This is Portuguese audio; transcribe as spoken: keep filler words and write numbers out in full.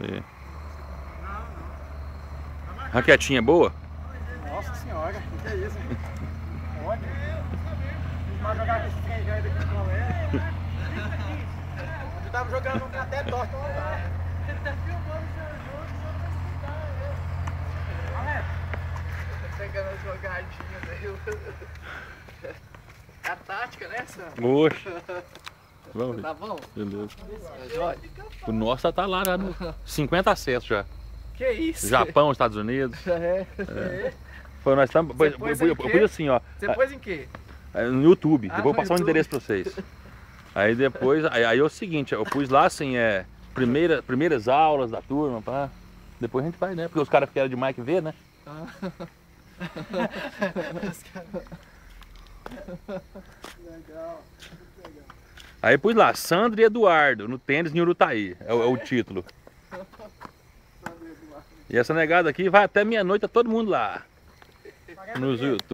E... Raquetinha boa? Nossa senhora, o que é isso? Olha. Vamos jogar com esse trem velho daqui com a galera. Eu tava jogando até torto lá. Ele tá filmando o seu jogo só pra estudar, né? Olha. Tá pegando as jogadinhas aí. É a tática, né, Sam? Oxe. Vamos ver. Tá bom? Beleza. Joia. O nosso tá lá, já no cinquenta acessos já. Que isso? Japão, Estados Unidos. É. É. Foi, nós estamos. Eu, pôs eu, em eu quê? pus assim, ó. Você pôs em quê? No YouTube. Ah, eu vou no passar o YouTube. endereço pra vocês. Aí depois, aí, aí é o seguinte, eu pus lá assim, é. Primeira, primeiras aulas da turma, pá. Depois a gente vai, né? Porque os caras querem de Mike ver, né? Ah. Legal. Legal. Aí pus lá, Sandro e Eduardo, no tênis em Urutaí. É, o- é o título. E essa negada aqui vai até meia-noite, tá todo mundo lá. Nos YouTube.